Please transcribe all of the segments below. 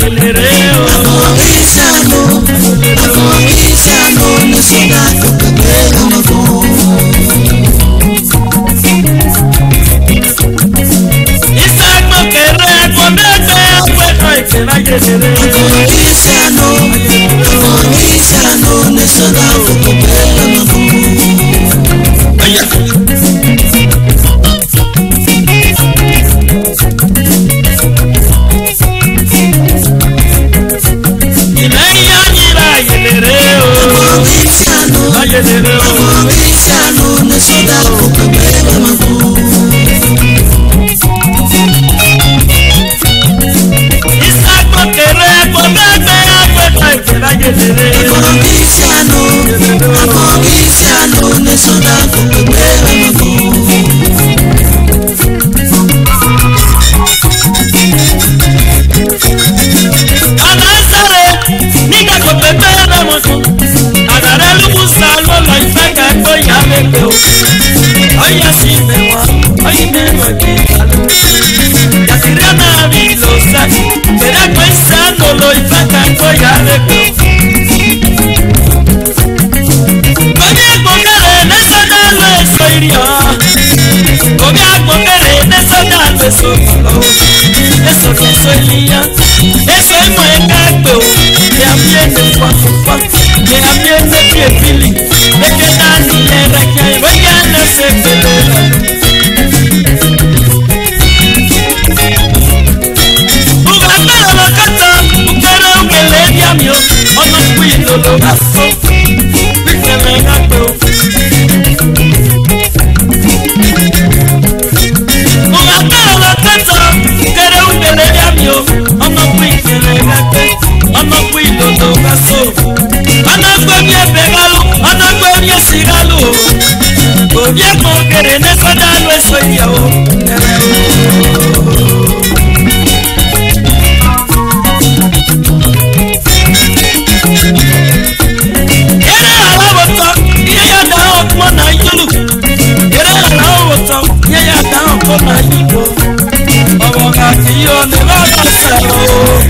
yelereo. Amorisano, no soda kukabela mavo. Isagmo kere komete akweko ikela yelereo. Amorisano, no soda kukabela mavo. Amorisano, no soda kukabela mavo. Isagmo kere komete akweko ikela yelereo. Amorisano, no soda kukabela mavo. Anasare, niga kopepela moto. Agare lubusa lolo ifeka ko yame ko. Oya si mewa, oyi mewa kitalo. Yakirana bilosa, kera ko isano lo ifeka ko yame ko. Obi agbokere nesa dalo eso irio. Obi agbokere nesa dalo eso kolo. Eso eso ilia, eso imo ekagbe o. Me ambiente kwa. Me ambiente pie fili. Me queda ni le rekia y voy a no se pelea. Uganda lo kata, ukere ukele diamio. Ono kuido lo gaso. Wikele gagbe o. Uganda lo kata, ukere ukele diamio. Ono kuikele gagbe. Ono kuido lo gaso. Anagbe begalo, anagbe sigalo. Obie mo kere ne soda lo eso yao. Ere ala woto, ye ya da okmo na yulu. Ere ala woto, ye ya da okmo na yulu. Obo ga ti yo ne ba sa o.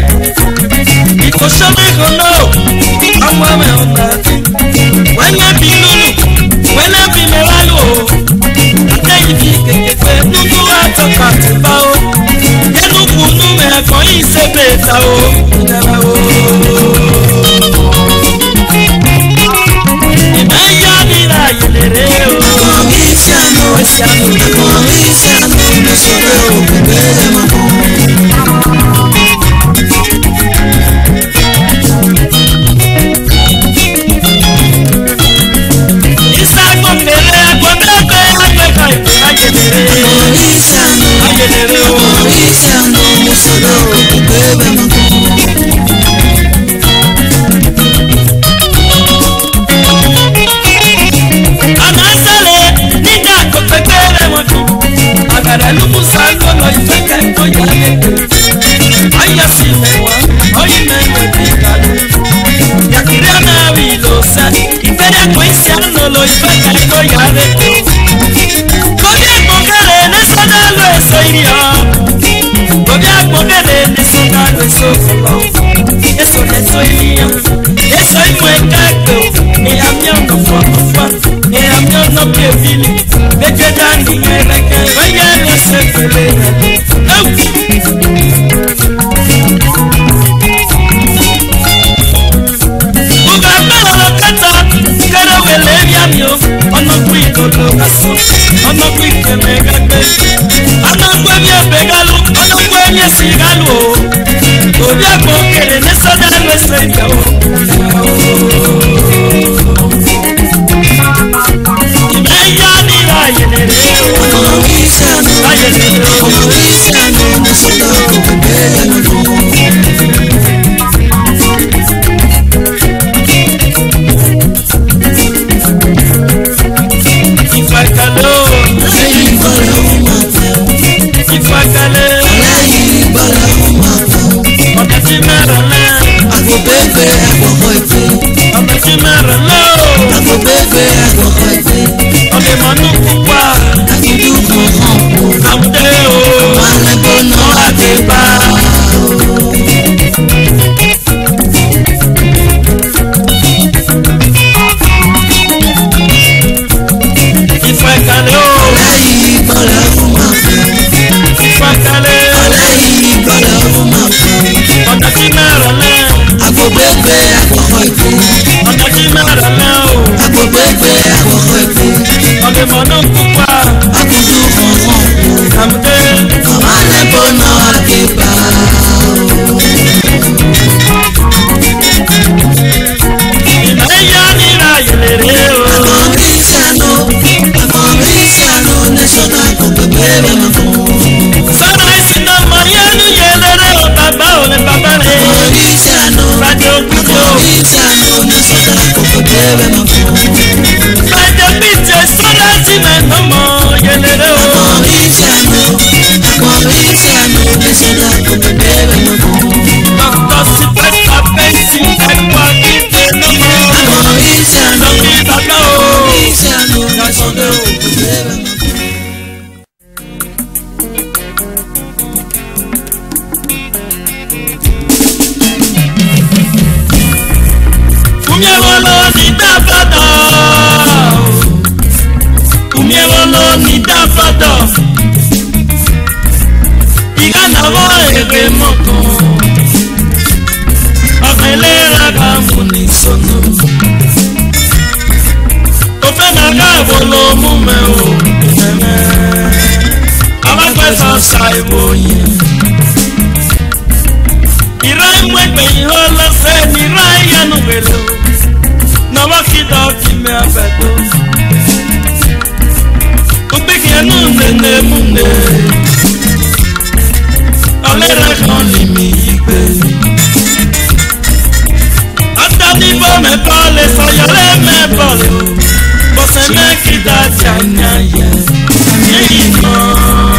Iko shome kono. Awa me onati. Wenya bilulu, wena bimewalu. Ate ibi kekekwe, nuku atoka tibao. Yenu kunu me koi sebeta o. Imeya nila yelereo. Amorisano, no soda kukabela mavo. Amorisano, no soda kukabela mavo. Anasale, niga kopepele moto. Agara lubusa lolo ifeka ko yale. Aya si mewa, oyi mewa kitalo. Yakirana bilosa, ifere ko isiano lo ifeka ko yale. Kobi agbokere ne soda lo eso irio. Kobi agbokere ne soda lo eso kolo. Eso le so irio. Eso imo ekagbe o. Eya mi ono fa. Eya mi ono pie fili. Beke dani ereke. Oye le se fele. Uganda lo kata. Kere wele biamio. Ono kuiko lo kaso. Ono kuike megagbe. Ono kwe bie begalo. Ono kwe bie sigalo. Obi agbokere ne soda lo eso irio. Imeya nila yelereo. Amorisano, no soda kukabela mavo. Ifakalo, ifakale, ọmọdé mẹ́rin náà. Agbobebe, agbohoife. Ọmọdé mẹ́rin náà. Agbobebe, agbohoife. Ọdẹ mọ́nú púpọ̀. Agudu kan hàn kó. Àmúdé o. Malebo que moto amelera gamuni sono ofena gavolo mumeo abakwesa saiboye irai mwekwe ihola se irai yanugelo nabakida kime abeto ubiki nune mune alera kan limi igbe atadi bo me pale sayale me pale bo se me kida janya ye yino